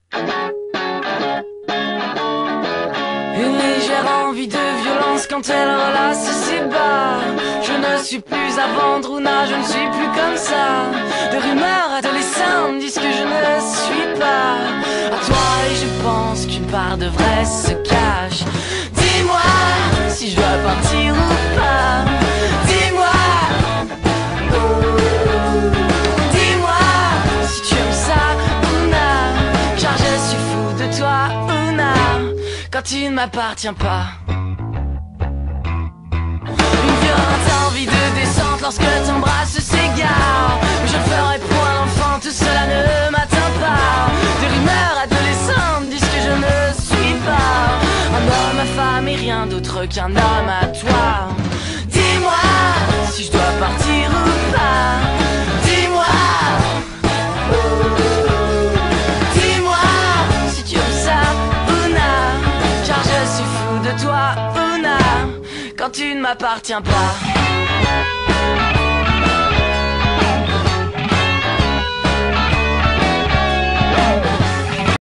Une légère envie de violence quand elle relasse ses bas. Je ne suis plus à vendre, Ouna, je ne suis plus comme ça. De rumeurs adolescentes disent que je ne suis pas à toi. Et je pense qu'une part de vrai se cache. Dis-moi si je dois partir ou pas. Dis-moi, dis-moi si tu aimes ça, Ouna, car je suis fou de toi, Ouna, quand tu ne m'appartiens pas. Une violente envie de descente lorsque ton bras s'égare. Mais je ne ferai point l'enfant, tout cela ne m'atteint pas. Des rumeurs adolescentes disent que je ne suis pas un homme à femme et rien d'autre qu'un homme à toi. Dis-moi si je dois partir ou pas. Dis-moi, dis-moi si tu aimes ça, Ouna, car je suis fou de toi, Ouna, quand tu ne m'appartiens pas.